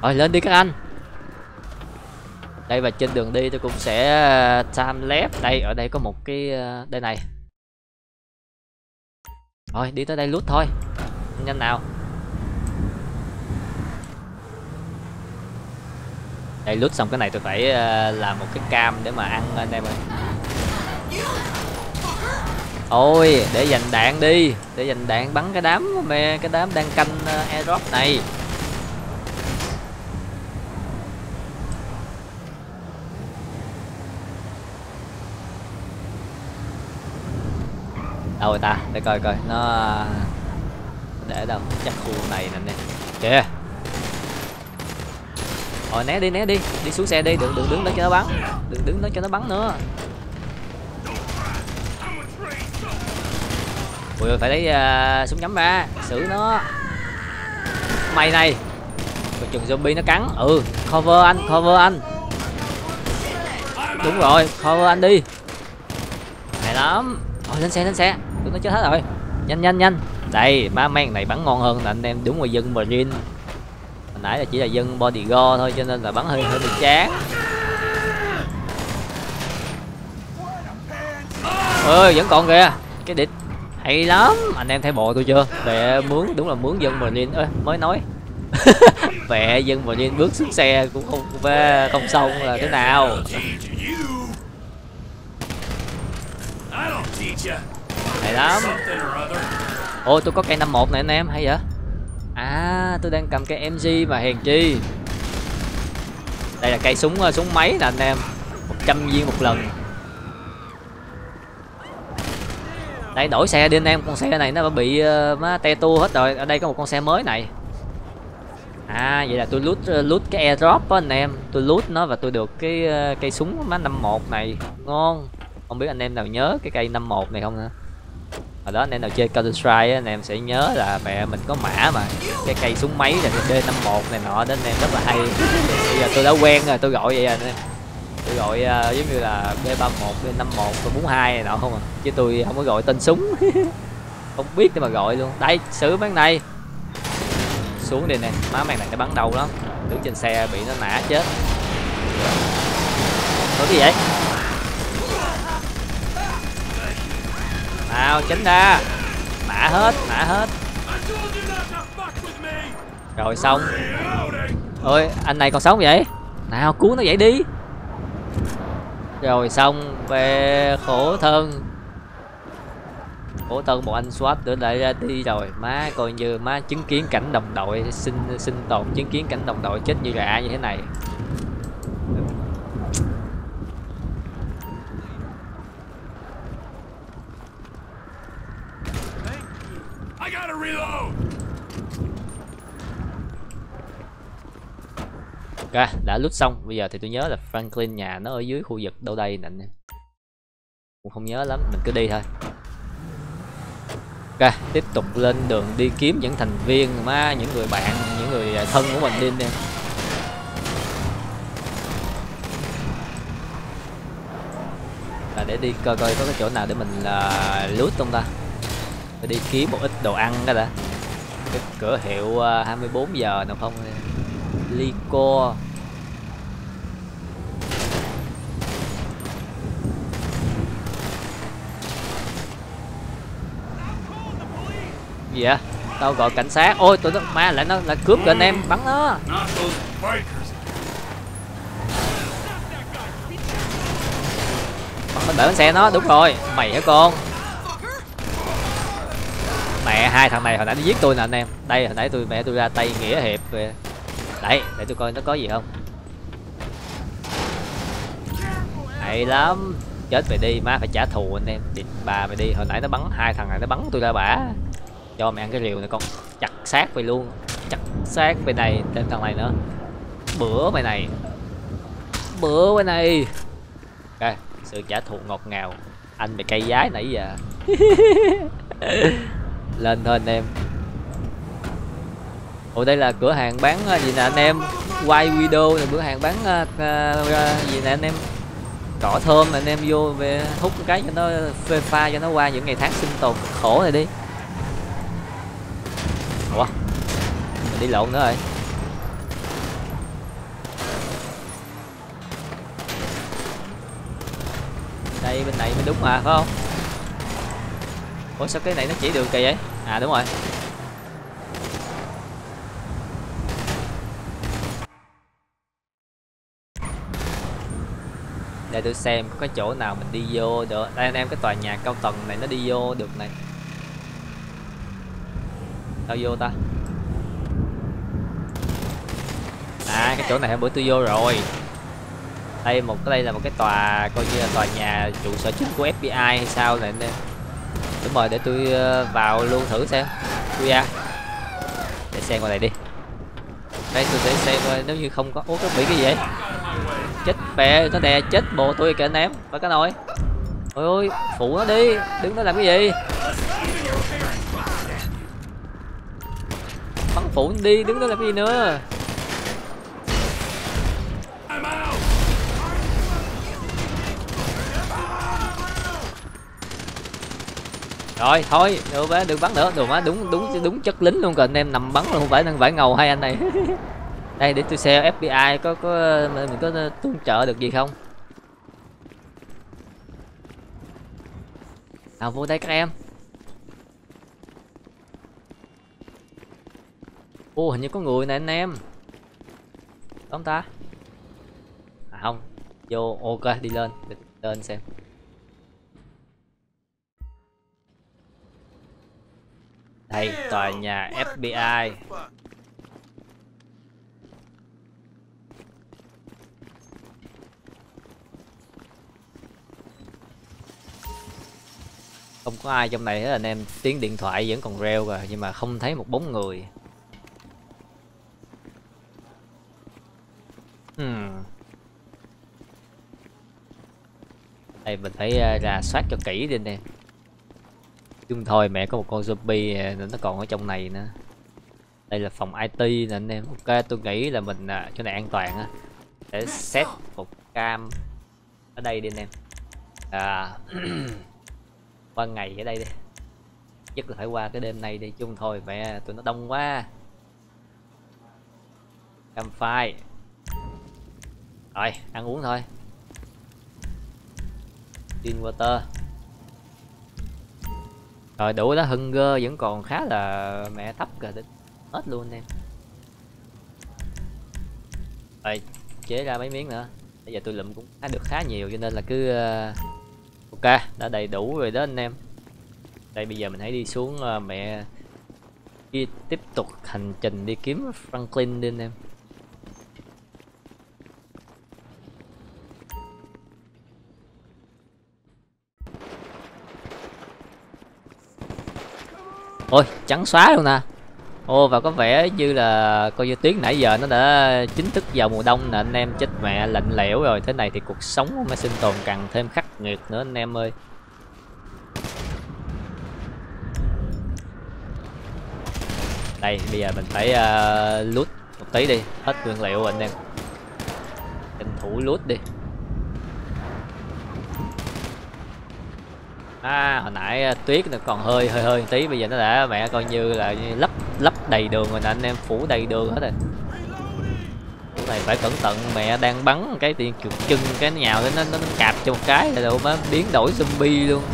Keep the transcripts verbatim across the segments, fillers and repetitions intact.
Rồi lên đi các anh. Đây, và trên đường đi tôi cũng sẽ time lapse. Đây, ở đây có một cái đây này. Rồi đi tới đây loot thôi, nhanh nào. Đây loot xong cái này tôi phải làm một cái cam để mà ăn anh em ơi. Ôi để dành đạn đi, để dành đạn bắn cái đám mẹ cái đám đang canh airdrop này. Đâu rồi ta, để coi coi nó để đâu, chắc khu này nè nè kìa. Rồi né đi né đi, đi xuống xe đi, đừng đừng đứng đó cho nó bắn, đừng đứng đó cho nó bắn nữa. Ui phải lấy uh, súng nhắm ra xử nó. Mày này coi chừng zombie nó cắn. Ừ cover anh, cover anh. Đúng rồi, cover anh đi. Hay lắm. Rồi lên xe lên xe, tụi nó chết hết rồi. Nhanh nhanh nhanh. Đây má men này bắn ngon hơn là anh em đúng rồi, dân marine. Hồi nãy là chỉ là dân bodyguard thôi cho nên là bắn hơi hơi bị chán. Ơi vẫn còn kìa cái địch. Hay lắm, anh em thấy bộ tôi chưa? Về mướn, đúng là mướn dân marine. Ơi mới nói vẹ dân marine bước xuống xe cũng không không xong là thế nào. Hay lắm. Ôi tôi có cây năm một này anh em, hay vậy? À tôi đang cầm cây em giê mà hèn chi. Đây là cây súng súng máy nè anh em, một trăm viên một lần. Đây đổi xe đi anh em, con xe này nó bị uh, má te tua hết rồi. Ở đây có một con xe mới này. À vậy là tôi loot loot cái airdrop á anh em, tôi loot nó và tôi được cái uh, cây súng má năm một này, ngon. Không biết anh em nào nhớ cái cây năm một này không hả? Hồi đó anh em nào chơi Counter Strike anh em sẽ nhớ là mẹ mình có mã mà cái cây súng máy là D năm một này nọ đến anh em rất là hay. Bây giờ tôi đã quen rồi, tôi gọi vậy anh em. Tôi gọi uh, giống như là B ba một, B năm một, B bốn hai này nọ không à, chứ tôi không có gọi tên súng. Không biết để mà gọi luôn. Đây xử bán này xuống đi nè, má màn này nó bắn đầu lắm, đứng trên xe bị nó nã chết. Có gì vậy? Nào tránh ra, nã hết nã hết. Rồi xong. Ôi anh này còn sống vậy, nào cứu nó vậy đi. Rồi xong, về khổ thân. Khổ thân một anh SWAT nữa lại ra đi rồi. Má coi như má chứng kiến cảnh đồng đội sinh sinh tồn, chứng kiến cảnh đồng đội chết như rạ như thế này. Ok, đã loot xong. Bây giờ thì tôi nhớ là Franklin nhà nó ở dưới khu vực đâu đây nè. Cũng không nhớ lắm, mình cứ đi thôi. Ok, tiếp tục lên đường đi kiếm những thành viên má, những người bạn, những người thân của mình đi nè. Là để đi coi coi có cái chỗ nào để mình uh, loot không ta. Phải đi kiếm một ít đồ ăn đó đã. Cái cửa hiệu uh, hai mươi bốn giờ nào không? Lico. Gì vậy? Tao gọi cảnh sát. Ôi tụi nó ma lại nó lại cướp kìa anh em, bắn nó. Bắn bể bánh xe nó, đúng rồi. Mày hả con? Mẹ hai thằng này hồi nãy nó giết tôi nè anh em. Đây hồi nãy tôi mẹ tôi ra tay nghĩa hiệp về. Đấy, để tôi coi nó có gì không. Hay lắm. Chết mày đi, má phải trả thù anh em. Địt bà mày đi, hồi nãy nó bắn hai thằng này nó bắn tôi ra bả. Cho mày ăn cái rìu này con. Chặt xác mày luôn. Chặt xác mày này, thêm thằng này nữa. Bữa mày này. Bữa mày này. Ok, sự trả thù ngọt ngào. Anh mày cây giái nãy giờ. Lên thôi anh em. Ủa đây là cửa hàng bán gì nè anh em? Quay video này, cửa hàng bán uh, uh, gì nè anh em? Cỏ thơm anh em vô về hút cái cho nó phê pha cho nó qua những ngày tháng sinh tồn khổ này đi. Ủa? Mình đi lộn nữa rồi. này bên này mới đúng mà phải không? Ủa sao cái này nó chỉ đường kỳ vậy? À đúng rồi. Để tôi xem có cái chỗ nào mình đi vô được. Đây anh em, cái tòa nhà cao tầng này nó đi vô được này. Sao vô ta? À cái chỗ này hôm bữa tôi vô rồi. Đây một cái đây là một cái tòa coi như là tòa nhà trụ sở chính của ép bê i hay sao này anh em. Đúng rồi, để tôi vào luôn thử xem. Tôi ra. Để xem qua đây đi. Đây tôi sẽ xem coi nếu như không có. Ủa có bị cái gì vậy? Chết bè, nó đè chết bộ tôi kìa anh em. Phải cái nồi. Ôi ôi, phụ nó đi, đứng đó làm cái gì? Bắn phụ nó đi, đứng đó làm cái gì nữa? Rồi thôi, được má, đừng bắn nữa, được má, đúng đúng đúng chất lính luôn, còn anh em nằm bắn luôn, không phải không phải ngầu hai anh này. Đây để tôi xem ép bê i có có mình có tương trợ được gì không? Nào vô đây các em. Ô hình như có người nè anh em. Không ta? À không. Vô ok đi lên, đi lên xem. Đây, tòa nhà ép bê i. Không có ai trong này hết anh em, tiếng điện thoại vẫn còn reo rồi nhưng mà không thấy một bóng người. Hmm. Đây mình phải uh, rà soát cho kỹ đi anh em. Chung thôi mẹ có một con zombie nó còn ở trong này nữa. Đây là phòng i tê nè anh em. Ok tôi nghĩ là mình uh, chỗ này an toàn á. Để set một cam ở đây đi anh em. À, qua ngày ở đây đi. Chắc là phải qua cái đêm nay đi. Chung thôi mẹ tụi nó đông quá. Cam phai. Rồi ăn uống thôi. Tin water. Rồi đủ đó, hunger vẫn còn khá là mẹ thấp kìa, hết luôn em. Rồi chế ra mấy miếng nữa. Bây giờ tôi lụm cũng khá được khá nhiều cho nên là cứ uh... ok đã đầy đủ rồi đó anh em. Đây bây giờ mình hãy đi xuống uh, mẹ đi tiếp tục hành trình đi kiếm Franklin đi anh em. Ôi trắng xóa luôn nè. Ô và có vẻ như là coi như tiếng nãy giờ nó đã chính thức vào mùa đông nè anh em. Chết mẹ lạnh lẽo rồi, thế này thì cuộc sống mới sinh tồn càng thêm khắc nghiệt nữa anh em ơi. Đây bây giờ mình phải uh, loot một tí đi, hết nguyên liệu anh em. Tranh thủ loot đi. À, hồi nãy tuyết nó còn hơi hơi hơi một tí, bây giờ nó đã mẹ coi như là lấp lấp đầy đường rồi nè anh em, phủ đầy đường hết rồi. Cái này phải cẩn thận, mẹ đang bắn cái tiền chuột chân cái nó nhào lên nó, nó, nó cạp cho một cái là đâu má biến đổi zombie luôn.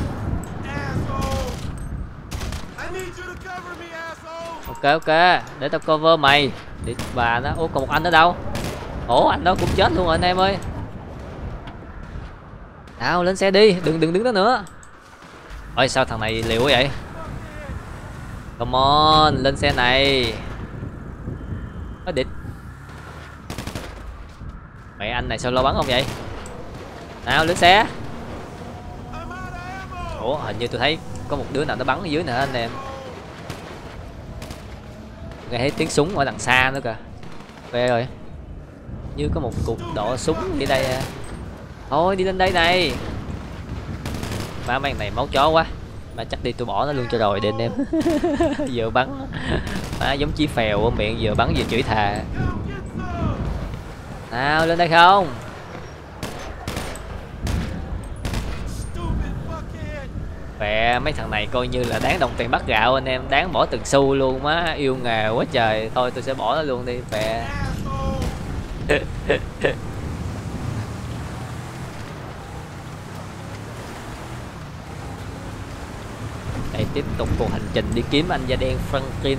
Ok ok, để tao cover mày. Đi bà nó. Ủa còn một anh ở đâu? Ủa anh đó cũng chết luôn rồi anh em ơi. Nào lên xe đi, đừng đừng đứng đó nữa. Ôi sao thằng này liều vậy? Come on, lên xe này. Có địch. Mẹ anh này sao lo bắn không vậy? Nào lên xe. Ủa hình như tôi thấy có một đứa nào nó bắn ở dưới nữa anh em. Nghe thấy tiếng súng ở đằng xa nữa kìa. Về rồi. Như có một cục đỏ súng đi đây. Thôi đi lên đây này. Má mang này máu chó quá. Mà chắc đi tôi bỏ nó luôn cho rồi đi anh em. Vừa bắn má giống chí phèo ở miệng, vừa bắn vừa chửi thà. Nào lên đây không? Mẹ mấy thằng này coi như là đáng đồng tiền bắt gạo anh em, đáng bỏ từng xu luôn, má yêu nghề quá trời. Thôi tôi sẽ bỏ nó luôn đi mẹ. tiếp tục cuộc hành trình đi kiếm anh da đen Franklin.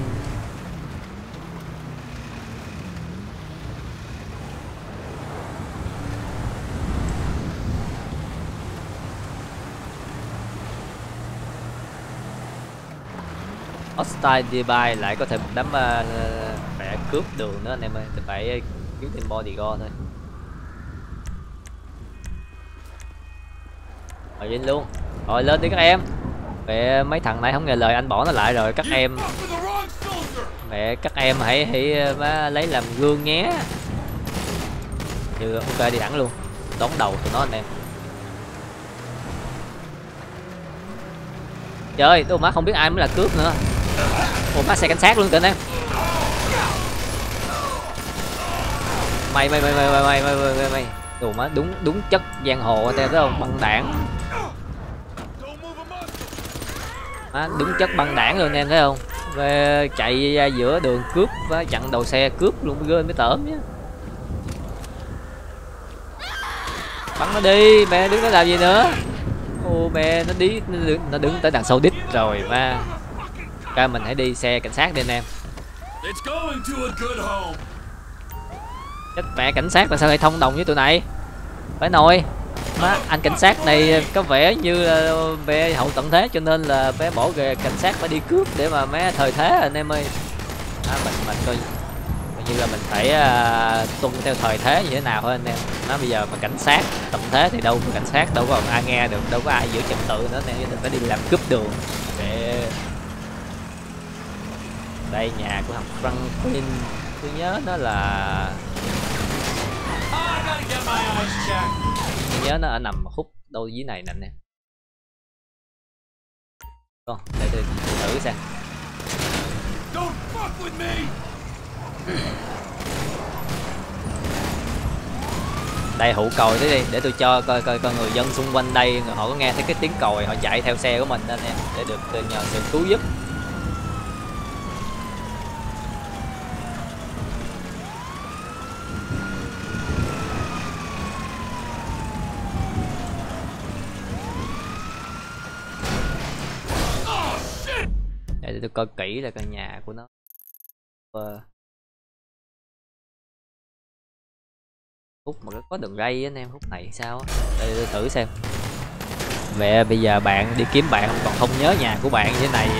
Hostile nearby, lại có thêm một đám uh, phải cướp đường nữa anh em ơi, phải kiếm thêm bodyguard thôi. Rồi lên luôn, rồi lên đi các em. Mẹ mấy thằng này không nghe lời anh bỏ nó lại rồi các em. Mẹ các em hãy hãy má lấy làm gương nhé. Như ok đi thẳng luôn, đón đầu tụi nó anh em. Trời tôi má không biết ai mới là cướp nữa. Ủa má xe cảnh sát luôn kìa anh em. Mày mày mày mày mày mày mày mày mày. Ủa má đúng đúng chất giang hồ anh em thấy không, băng đảng. Má đúng chất băng đảng luôn anh em thấy không. Về chạy ra giữa đường cướp và chặn đầu xe cướp luôn mới mới tởm nhá. Bắn nó đi, mẹ đứng đó làm gì nữa. Ô mẹ nó đi nó đứng, nó đứng tới đằng sau đít rồi mà. Ca mình hãy đi xe cảnh sát đi anh em. Chết mẹ cảnh sát mà sao lại thông đồng với tụi này. Phải nồi. Má anh cảnh sát này có vẻ như là bé hậu tận thế cho nên là bé bỏ ghề cảnh sát phải đi cướp để mà mé thời thế anh em ơi. À, mình mình coi như là mình phải uh, tuân theo thời thế như thế nào thôi anh em. Nó bây giờ mà cảnh sát tận thế thì đâu có cảnh sát đâu có ai nghe được, đâu có ai giữ trật tự nữa nên mình phải đi làm cướp đường. Để đây nhà của thằng Franklin, tôi nhớ nó là tôi nhớ nó ở nằm khúc đâu dưới này nè anh em. Con để tôi thử xem. Đây hụ còi tới đi để tôi cho coi coi coi người dân xung quanh đây họ có nghe thấy cái tiếng còi họ chạy theo xe của mình anh em để được nhờ sự cứu giúp. Để tôi coi kỹ là căn nhà của nó. Ờ. Hút mà có đường ray anh em, hút này sao á. Đây tôi thử xem. Mẹ bây giờ bạn đi kiếm bạn còn không nhớ nhà của bạn như thế này.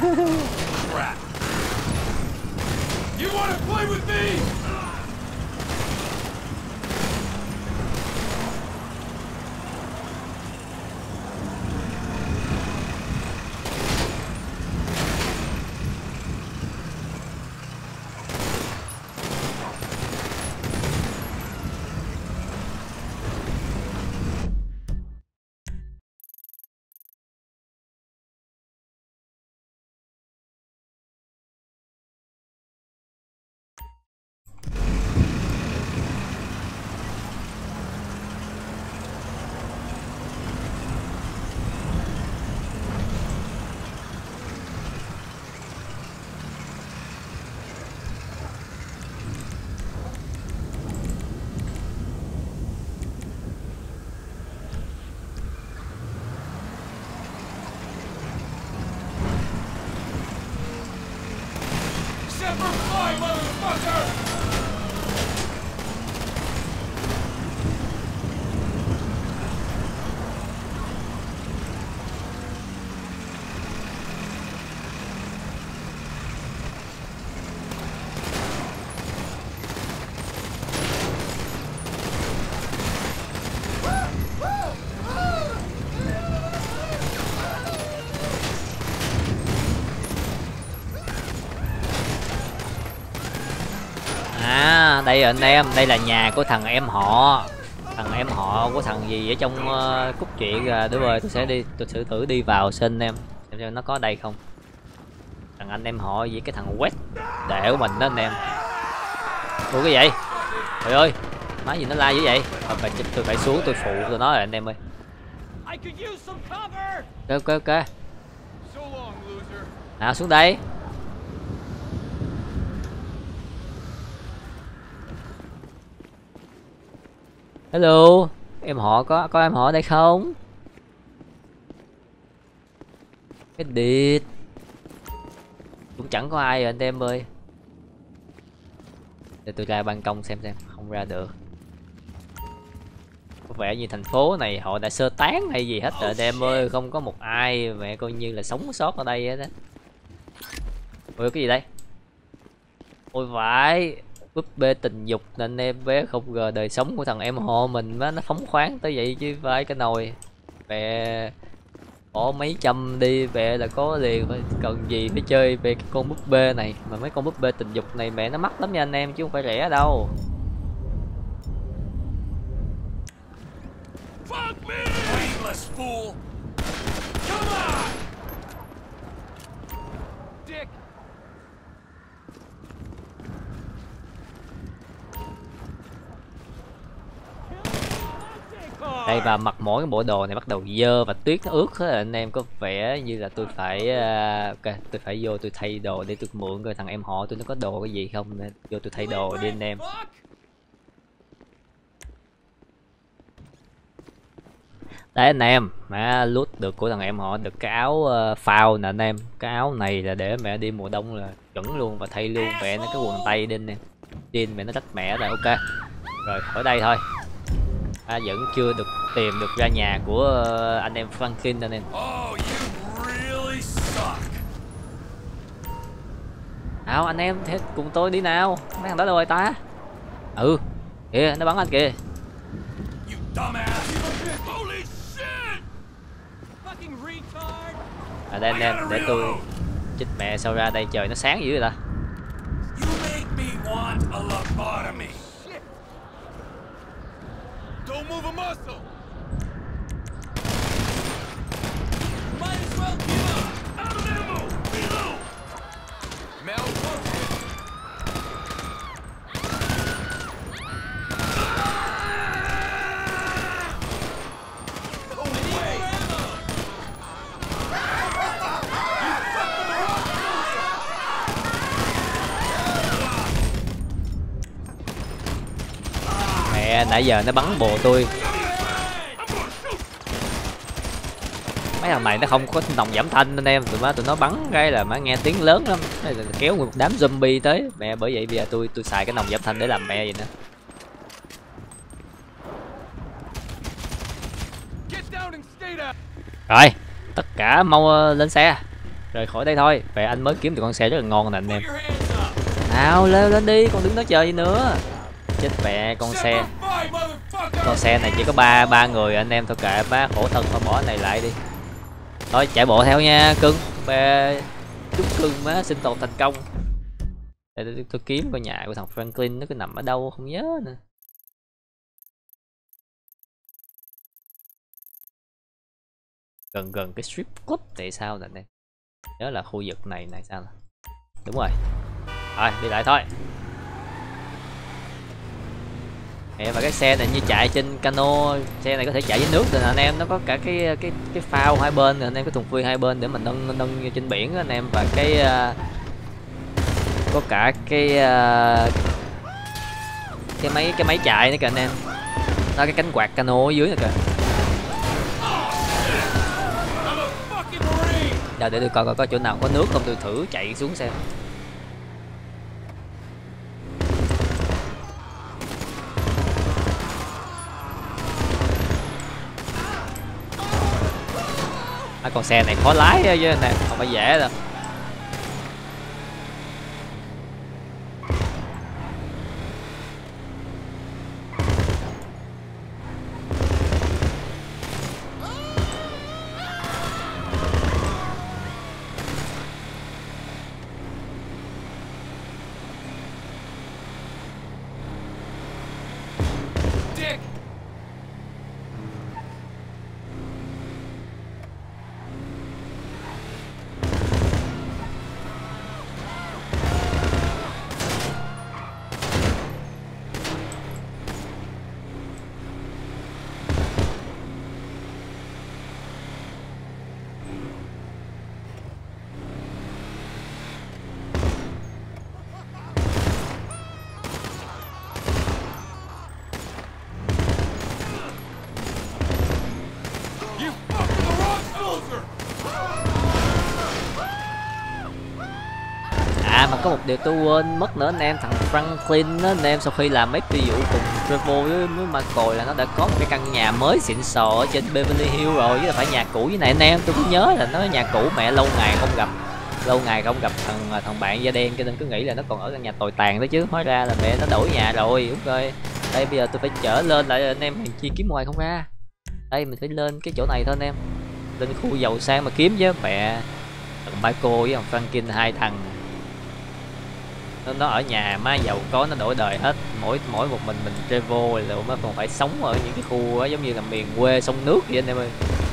À đây anh em, đây là nhà của thằng em họ, thằng em họ của thằng gì ở trong uh, cốt truyện à. Đúng rồi, tôi sẽ đi, tôi sẽ thử đi vào xin em xem xem nó có đây không. Thằng anh em họ với cái thằng quét đệ của mình đó anh em. Ủa cái vậy? Trời ơi, má gì nó la dữ vậy? Tôi phải, tôi phải xuống tôi phụ tôi nói rồi anh em ơi. Ok ok ok. Nào xuống đây. Hello, em họ có có em họ ở đây không? Cái địt. Cũng chẳng có ai rồi anh em ơi. Để tôi ra ban công xem xem, không ra được. Có vẻ như thành phố này họ đã sơ tán hay gì hết rồi anh em ơi, không có một ai mẹ coi như là sống sót ở đây hết á. Ôi cái gì đây? Ôi vãi, búp bê tình dục nè anh em, bé không ngờ đời sống của thằng em họ mình má nó phóng khoáng tới vậy chứ vãi cái nồi. Mẹ bỏ mấy trăm đi về là có liền, phải cần gì phải chơi về cái con búp bê này. Mà mấy con búp bê tình dục này mẹ nó mắc lắm nha anh em chứ không phải rẻ đâu. Đây và mặc mỗi cái bộ đồ này bắt đầu dơ và tuyết nó ướt hết rồi anh em, có vẻ như là tôi phải uh, ok tôi phải vô tôi thay đồ để tôi mượn coi thằng em họ tôi nó có đồ cái gì không, nên vô tôi thay đồ đi anh em. Đấy anh em, mà loot được của thằng em họ được cái áo uh, phao nè anh em. Cái áo này là để mẹ đi mùa đông là chuẩn luôn, và thay luôn mẹ nó cái quần tây đi anh em. Jean mẹ nó rách mẹ rồi, ok. Rồi khỏi đây thôi. À, vẫn chưa được tìm được ra nhà của uh, anh em Franklin anh em. Nào anh em thế cùng tôi đi nào. Mấy thằng đó đâu rồi ta? Ừ kìa nó bắn anh kìa. À đây anh em, để tôi chích mẹ sao ra đây trời nó sáng dữ vậy ta. Don't move a muscle. Might as well give up. Out of ammo. Reload. Malfunction. No way. Mẹ nãy giờ nó bắn bồ tôi. Mấy thằng này nó không có nòng giảm thanh anh em, tụi nó tụi nó bắn cái là má nghe tiếng lớn lắm, kéo một đám zombie tới. Mẹ bởi vậy bây giờ tôi tôi xài cái nòng giảm thanh để làm mẹ gì nữa. Rồi tất cả mau lên xe rời khỏi đây thôi. Vậy anh mới kiếm được con xe rất là ngon nè anh em. Nào leo lên đi, còn đứng đó chờ gì nữa. Chết mẹ con xe. Con xe này chỉ có ba ba người anh em thôi, kệ má khổ thân mà bỏ này lại đi. Thôi chạy bộ theo nha cưng. Bè chúc cưng má sinh tồn thành công. Để tôi, tôi kiếm coi nhà của thằng Franklin nó cứ nằm ở đâu không nhớ nữa. Gần gần cái strip club tại sao nè em. Nhớ là khu vực này này sao. Đúng rồi. Rồi đi lại thôi. Mẹ và cái xe này như chạy trên cano, xe này có thể chạy dưới nước rồi nè anh em, nó có cả cái cái cái phao hai bên rồi anh em, cái thùng phuy hai bên để mình nâng nâng trên biển anh em, và cái uh, có cả cái uh, cái máy cái máy chạy nữa kìa anh em. Đó cái cánh quạt cano ở dưới nữa kìa. Giờ để tôi coi coi có chỗ nào có nước không, tôi thử chạy xuống xem. À, con xe này khó lái chứ nè, không phải dễ đâu. có một điều tôi quên mất nữa anh em, thằng Franklin á anh em, sau khi làm mấy phi vụ cùng Trevor với, với Michael là nó đã có một cái căn nhà mới xịn sò ở trên Beverly Hills rồi, chứ là phải nhà cũ với này anh em. Tôi cứ nhớ là nó nhà cũ, mẹ lâu ngày không gặp lâu ngày không gặp thằng thằng bạn da đen cho nên cứ nghĩ là nó còn ở căn nhà tồi tàn đó, chứ hóa ra là mẹ nó đổi nhà rồi. Ok, đây bây giờ tôi phải chở lên lại anh em, hàng chi kiếm ngoài không ra. Đây mình phải lên cái chỗ này thôi anh em, lên khu giàu sang mà kiếm chứ. Mẹ thằng Michael với thằng Franklin hai thằng nó, nó ở nhà má giàu có nó đổi đời hết, mỗi mỗi một mình mình Trevor là nó còn phải sống ở những cái khu đó, giống như là miền quê sông nước vậy anh em ơi.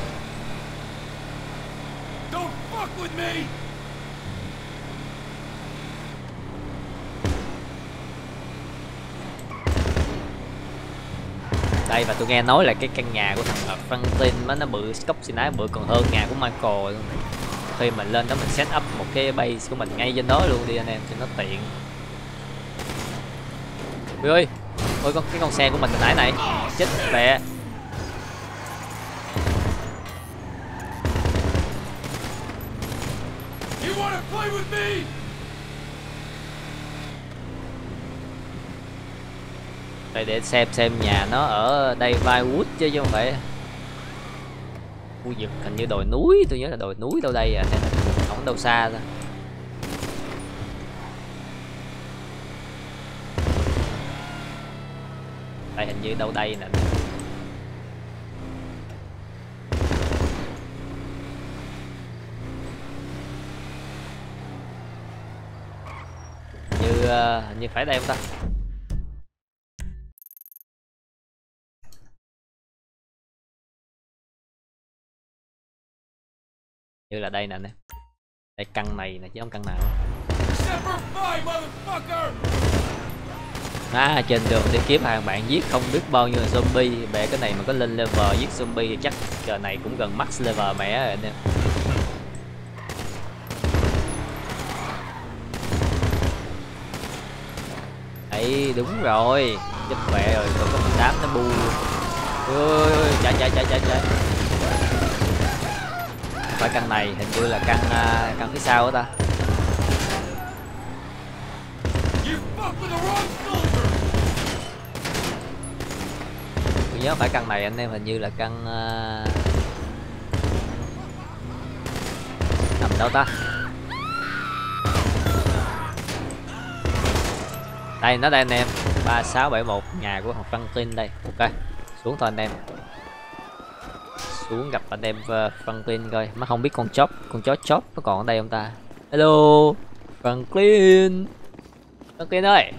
Đây, và tôi nghe nói là cái căn nhà của thằng Franklin nó nó bự cốc xin ái, bự còn hơn nhà của Michael luôn. Khi mình lên đó mình set up một cái base của mình ngay trên đó luôn đi anh em cho nó tiện. Ui ơi, ôi con cái con xe của mình hồi nãy này chết mẹ. Đây để xem xem nhà nó ở đây Vinewood chứ chứ không phải khu vực, hình như đồi núi, tôi nhớ là đồi núi đâu đây à, không đâu xa thôi. Đây hình như đâu đây nè. Như uh, hình như phải đây không ta? Như là đây nè nè. Đây căn này nè chứ không căn nào. À, trên đường đi kiếm hàng bạn giết không biết bao nhiêu zombie. Mẹ cái này mà có lên level giết zombie thì chắc giờ này cũng gần max level mẹ rồi nè. Ấy đúng rồi, chết mẹ rồi, còn có một đám nó bu. Ôi chạy chạy chạy chạy chạy. Phải căn này, hình như là căn uh, căn phía sau đó ta. Tôi nhớ phải căn này anh em, hình như là căn uh... nằm đâu ta. Đây nó đây anh em, ba sáu bảy một, nhà của thằng Franklin đây. Ok, xuống thôi anh em. Xuống gặp anh em uh, Franklin coi, mà không biết con chó con chó chóp nó còn ở đây không ta. Hello Franklin. Franklin ơi.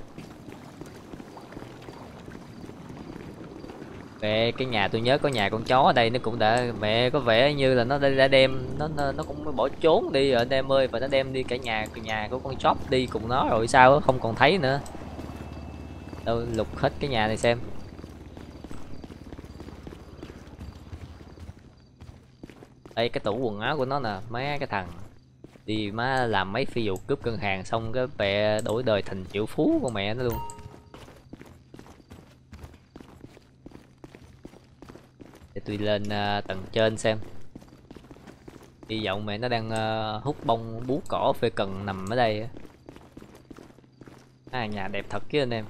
Về cái nhà tôi nhớ có nhà con chó ở đây, nó cũng đã mẹ có vẻ như là nó đã đem nó nó, nó cũng bỏ trốn đi rồi anh em ơi, và nó đem đi cả nhà cả nhà của con chó đi cùng nó rồi sao không còn thấy nữa. Đâu lục hết cái nhà này xem. Đây cái tủ quần áo của nó nè, mấy cái thằng đi má làm mấy phi vụ cướp ngân hàng xong cái bẹ đổi đời thành triệu phú con mẹ nó luôn. Để tôi lên uh, tầng trên xem. Hy vọng mẹ nó đang uh, hút bông bú cỏ phê cần nằm ở đây. À, nhà đẹp thật chứ anh em.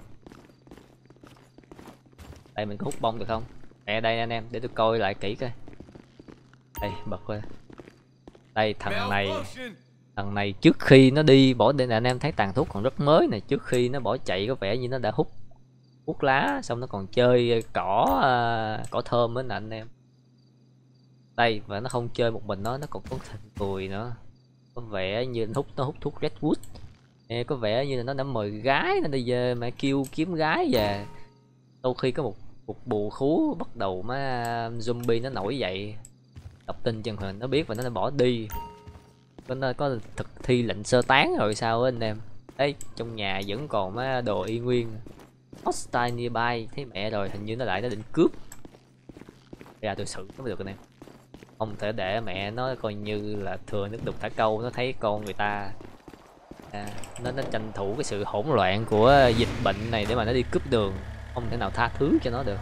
Đây mình có hút bông được không? Mẹ đây anh em, để tôi coi lại kỹ coi. Đây bật qua. Đây thằng này thằng này trước khi nó đi bỏ đi nè anh em, thấy tàn thuốc còn rất mới này. Trước khi nó bỏ chạy có vẻ như nó đã hút hút lá xong nó còn chơi cỏ uh, cỏ thơm nữa nè anh em. Đây, và nó không chơi một mình nó, nó còn có thằng người nữa. Có vẻ như nó hút nó hút thuốc Redwood. Ê, có vẻ như là nó đã mời gái nó đi về mà kêu kiếm gái về. Sau khi có một cuộc bù khú bắt đầu má zombie nó nổi dậy, đọc tin chân hình nó biết và nó đã bỏ đi. Nó có thực thi lệnh sơ tán rồi sao á anh em. Đấy, trong nhà vẫn còn má đồ y nguyên. Hostile nearby, thấy mẹ rồi, hình như nó lại nó định cướp. Ra tôi xử nó mới được anh em. Không thể để mẹ nó coi như là thừa nước đục thả câu, nó thấy con người ta. À, nó nó tranh thủ cái sự hỗn loạn của dịch bệnh này để mà nó đi cướp đường, không thể nào tha thứ cho nó được.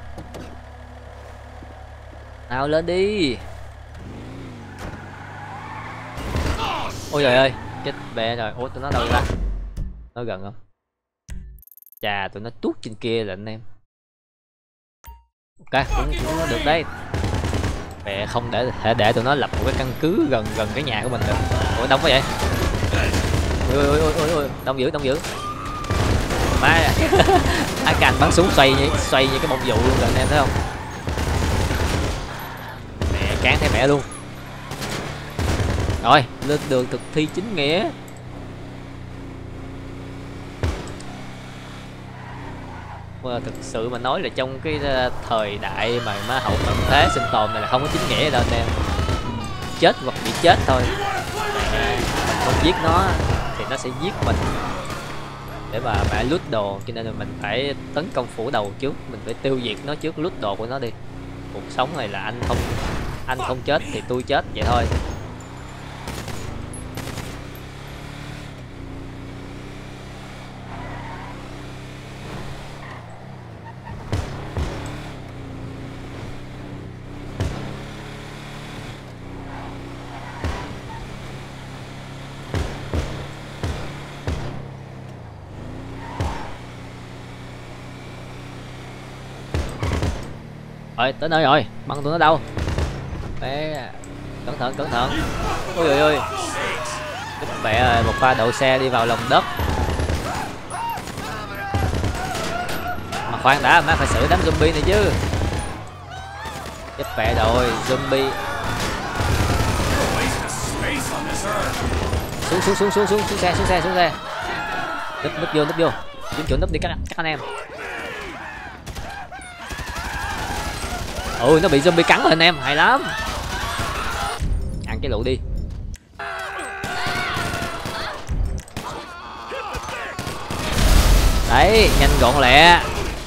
Nào lên đi. Ôi trời ơi, chết bẹ rồi. Ủa tụi nó đâu ra? Nó gần không? Chà, tụi nó tuốt trên kia là anh em. Ok, cũng, cũng được đấy. Mẹ không để thể để tụi nó lập một cái căn cứ gần gần cái nhà của mình được. Ủa đông quá vậy? Ôi ôi ôi ôi ôi, đông dữ, đông dữ. Má ai cành bắn súng xoay như xoay như cái bông dụ luôn rồi anh em thấy không? Mẹ cán thấy mẹ luôn. Rồi, lên đường thực thi chính nghĩa. Mà thực sự mà nói là trong cái thời đại mà má hậu tận thế sinh tồn này là không có chính nghĩa đâu anh em. Chết hoặc bị chết thôi. Mẹ, mình không giết nó thì nó sẽ giết mình để mà mẹ lút đồ, cho nên là mình phải tấn công phủ đầu trước, mình phải tiêu diệt nó trước, lút đồ của nó đi. Cuộc sống này là anh không anh không chết thì tôi chết vậy thôi. Rồi tới nơi rồi, băng tụi nó đâu? Mẹ, cẩn thận cẩn thận. Ôi ôi ôi, mẹ ơi, một pha đậu xe đi vào lòng đất. Mà khoan đã, má phải xử đám zombie này chứ. Chết mẹ rồi, zombie. Xuống xuống xuống xuống xuống xuống xe xuống xe xuống xe. Núp núp vô núp vô, kiếm chỗ núp đi các các anh em. Ôi nó bị zombie cắn rồi anh em, hay lắm. Ăn cái lụ đi. Đấy, nhanh gọn lẹ.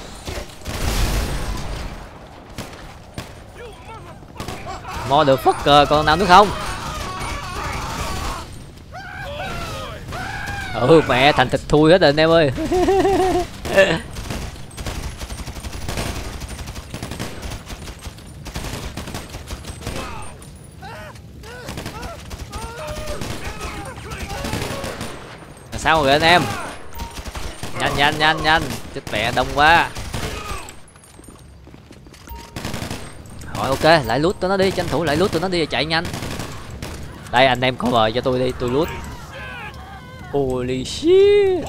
Motherfucker, còn nào nữa không? Ừ mẹ, thành thịt thui hết rồi anh em ơi. Sao rồi anh em? Nhanh nhanh nhanh nhanh, chết mẹ đông quá. Rồi ok, lại lút tụi nó đi, tranh thủ lại lút tụi nó đi, chạy nhanh. Đây anh em cover cho tôi đi, tôi lút. Holy shit.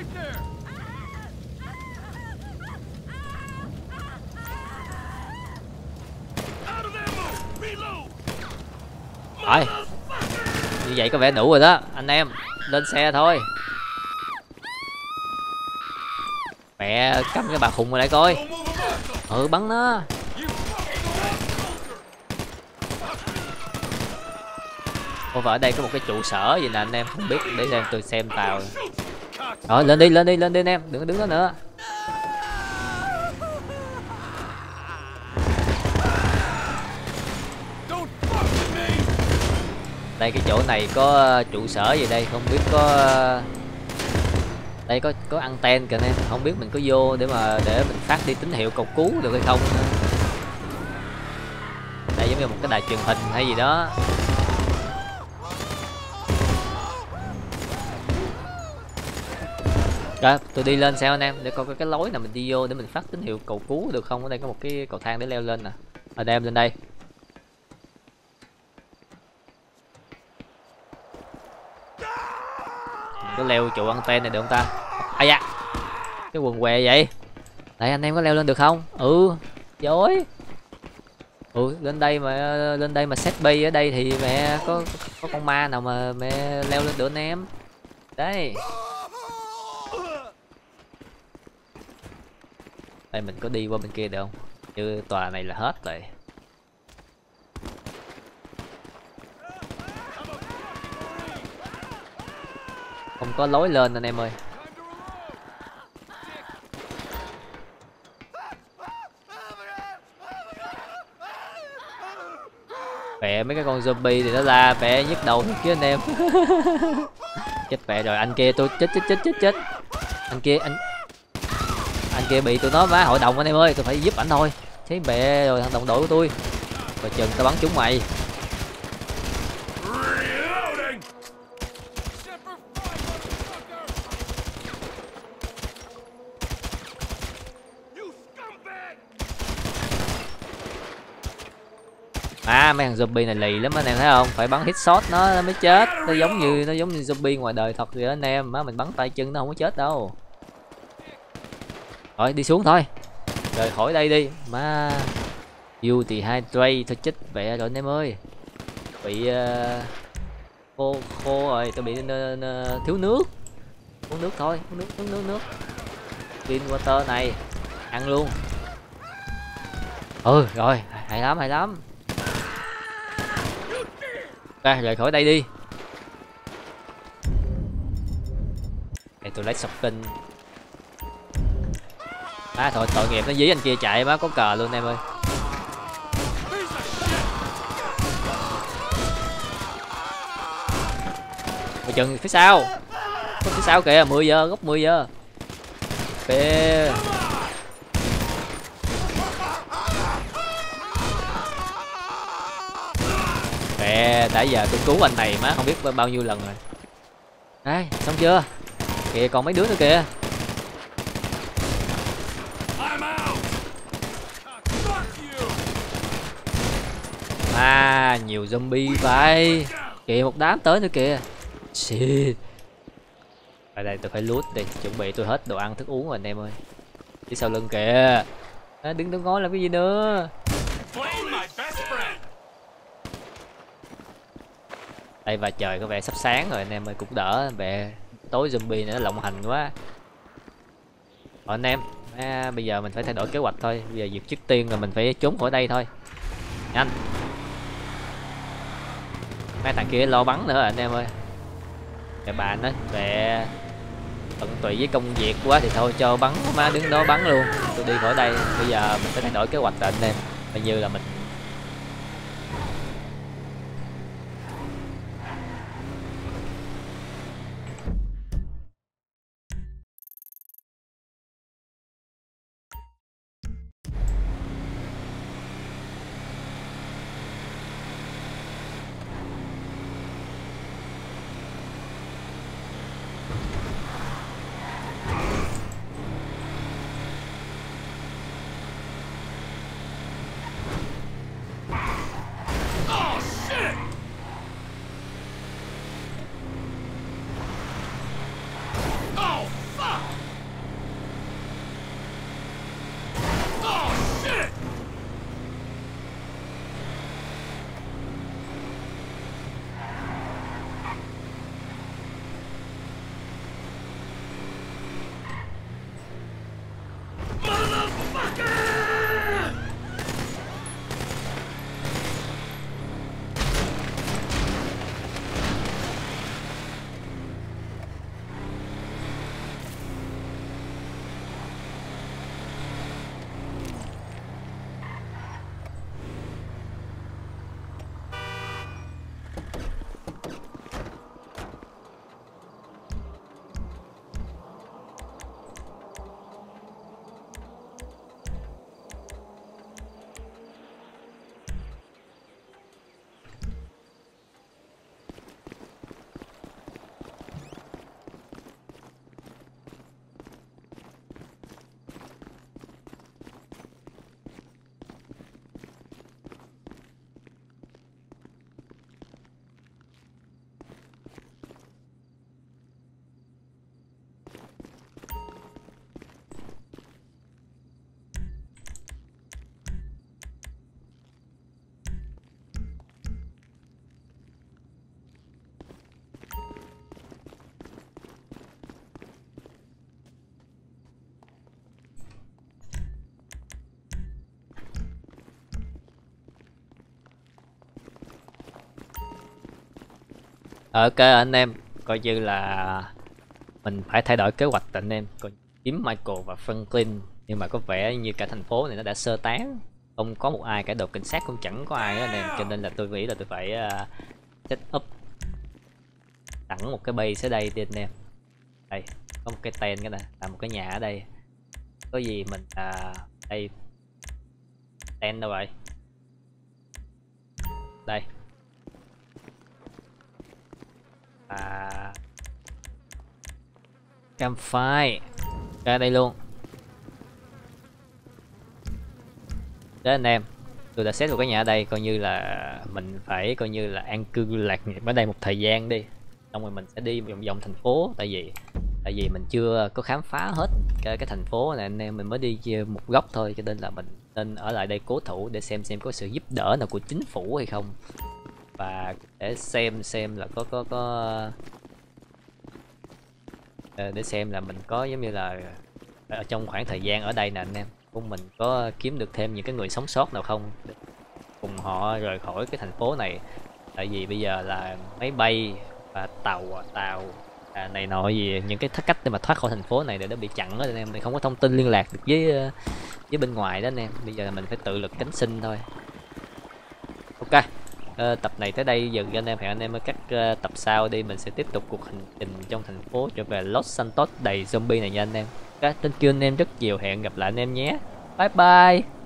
Rồi, như vậy có vẻ đủ rồi đó, anh em lên xe thôi. Mẹ cắm cái bà khùng lại coi. Ừ bắn nó. Ủa ở đây có một cái trụ sở gì nè anh em, không biết, để xem tôi xem tàu. Rồi lên đi lên đi lên đi anh em, đừng đứng đó nữa. Đây cái chỗ này có trụ sở gì đây, không biết có. Đây có có anten kìa anh em, không biết mình có vô để mà để mình phát đi tín hiệu cầu cứu được hay không. Đây giống như một cái đài truyền hình hay gì đó. Rồi tôi đi lên sao anh em, để coi cái lối nào mình đi vô để mình phát tín hiệu cầu cứu được không. Ở đây có một cái cầu thang để leo lên nè. Ở đây em lên đây. Có leo trụ anten này được không ta? À da, cái quần què vậy. Đây anh em có leo lên được không? Ừ dối. Ừ lên đây mà lên đây mà set bay ở đây thì mẹ có có con ma nào mà mẹ leo lên được anh em. Đây đây mình có đi qua bên kia được không? Như tòa này là hết rồi. Không có lối lên anh em ơi. Mẹ mấy cái con zombie thì nó la mẹ nhức đầu chứ anh em. Chết mẹ rồi, anh kia tôi chết chết chết chết chết. Anh kia anh anh kia bị tụi nó má hội đồng anh em ơi, tôi phải giúp ảnh thôi. Thấy mẹ rồi thằng đồng đội của tôi. Rồi chừng tao bắn trúng mày. À mấy thằng zombie này lì lắm anh em thấy không, phải bắn hit shot nó, nó mới chết, nó giống như nó giống như zombie ngoài đời thật vậy đó anh em, má mình bắn tay chân nó không có chết đâu. Rồi đi xuống thôi, rời khỏi đây đi má. You thì hydrate thôi chết vậy rồi anh em ơi, bị uh, khô khô rồi, tôi bị uh, uh, thiếu nước, uống nước thôi, uống nước uống nước nước green water này ăn luôn. Ừ rồi hay lắm hay lắm. Ra rời khỏi đây đi. Để tôi lấy sọc kinh. À thôi tội nghiệp nó dí anh kia chạy má, có cờ luôn em ơi. Coi chừng phía sau, có phía sau kìa, mười giờ góc mười giờ kìa. Kìa đã giờ tôi cứu anh này má không biết bao nhiêu lần rồi. Đây xong chưa, kìa còn mấy đứa nữa kìa. À nhiều zombie vậy, kìa một đám tới nữa kìa. Shit. Ở đây tôi phải loot đi, chuẩn bị tôi hết đồ ăn thức uống rồi anh em ơi. Phía sau lưng kìa. À, đứng đứng ngó làm cái gì nữa. Đây và trời có vẻ sắp sáng rồi anh em ơi, cũng đỡ vẻ tối zombie nữa lộng hành quá. Rồi anh em, à, bây giờ mình phải thay đổi kế hoạch thôi. Bây giờ việc trước tiên là mình phải trốn khỏi đây thôi. Nhanh. Mấy thằng kia lo bắn nữa rồi anh em ơi. Để bạn á về tận tụy với công việc quá thì thôi cho bắn má đứng đó bắn luôn. Tôi đi khỏi đây. Bây giờ mình phải thay đổi kế hoạch rồi anh em. Bây như là mình ok anh em, coi như là mình phải thay đổi kế hoạch anh em. Còn kiếm Michael và Franklin nhưng mà có vẻ như cả thành phố này nó đã sơ tán, không có một ai, cả đội cảnh sát cũng chẳng có ai đó anh em, cho nên là tôi nghĩ là tôi phải uh, set up sẵn một cái base ở đây đi anh em. Đây có một cái tên cái này, làm một cái nhà ở đây. Có gì mình à, đây tên đâu vậy, đây à, campfire ra đây luôn. Đấy anh em, tôi đã xét được cái nhà ở đây, coi như là mình phải coi như là an cư lạc nghiệp ở đây một thời gian đi, xong rồi mình sẽ đi vòng vòng thành phố. Tại vì tại vì mình chưa có khám phá hết cái, cái thành phố này anh em, mình mới đi một góc thôi, cho nên là mình nên ở lại đây cố thủ để xem xem có sự giúp đỡ nào của chính phủ hay không, và để xem xem là có có có để xem là mình có giống như là ở trong khoảng thời gian ở đây nè anh em, của mình có kiếm được thêm những cái người sống sót nào không để cùng họ rời khỏi cái thành phố này. Tại vì bây giờ là máy bay và tàu tàu à, này nọ gì, những cái cách để mà thoát khỏi thành phố này để nó bị chặn đó anh em, mình không có thông tin liên lạc được với với bên ngoài đó anh em. Bây giờ là mình phải tự lực cánh sinh thôi. Ok, ờ, tập này tới đây dừng cho anh em, hẹn anh em ở các uh, tập sau đi, mình sẽ tiếp tục cuộc hành trình trong thành phố trở về Los Santos đầy zombie này nha anh em. Ok, thank you anh em rất nhiều, hẹn gặp lại anh em nhé, bye bye.